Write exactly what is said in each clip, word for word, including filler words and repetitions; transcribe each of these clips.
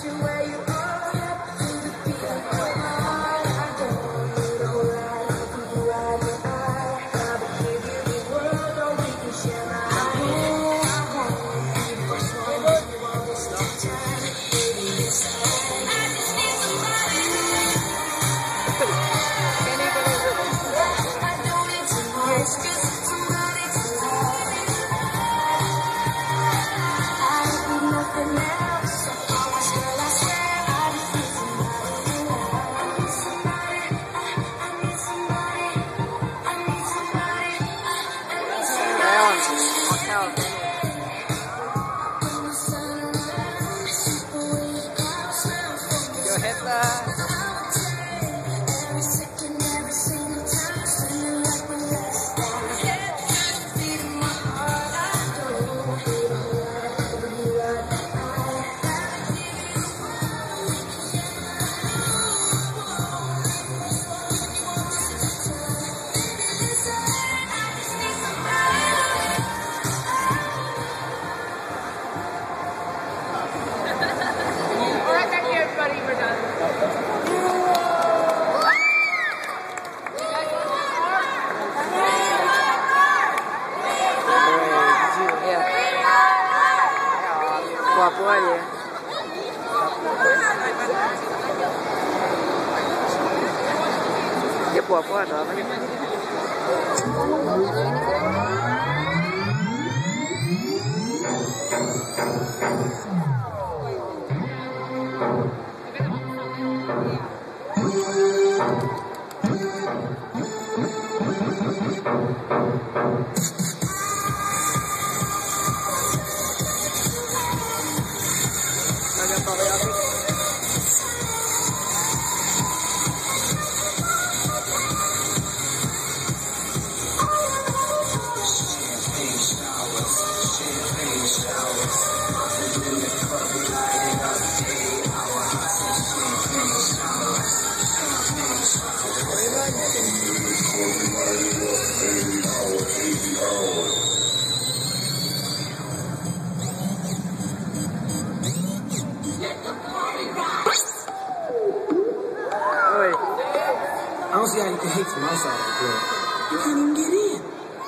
I don't see how you can hate from outside, girl. You can't even get in.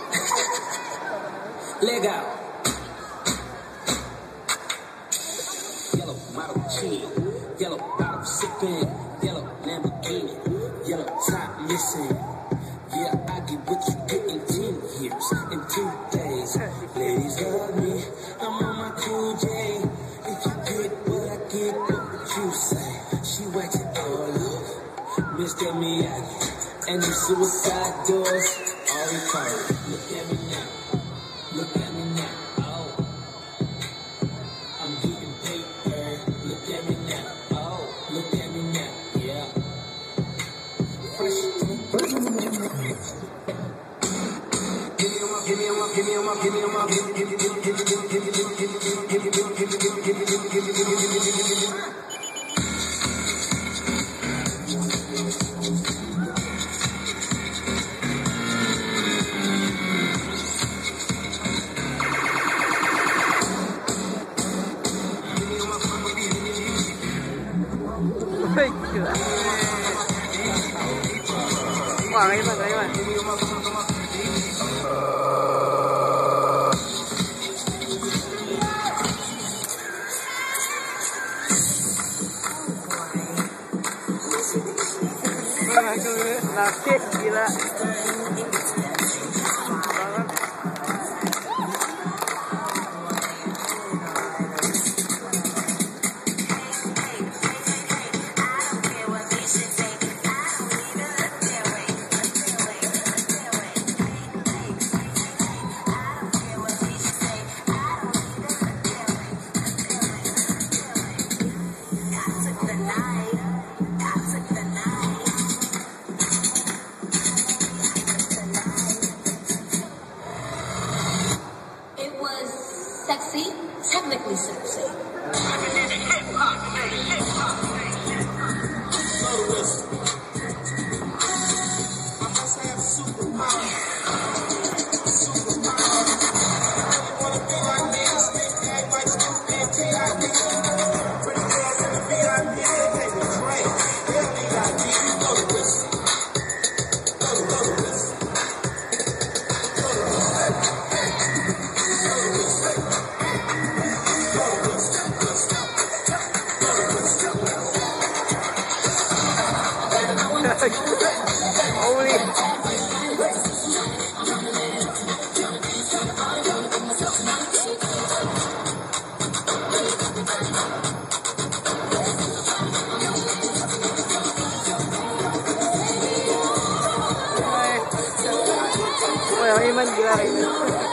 Leg out. Yellow model chin, yellow bottle sipping, yellow Lamborghini, yellow top missing. Yeah, I get what you get in ten years, in two days. Ladies love me, I'm on my cool J. If you get what I get, what would you say? She wax it all up, Mister Miyagi. And the suicide doors are required. Look at me now. Look at me now. Oh, I'm getting paper. Look at me now. Oh, look at me now. Yeah. Fresh. Give me a one, give me a one, give me a one, give me a one, give me, give me, give me, give me, give me, give me, give me, give me, give me, give me, give me, give me, give me. Quảng ấy mà đấy mà. Là chết gila. Sexy, technically sexy. Pretty girls in the Holy. Wah, Iman gila ini.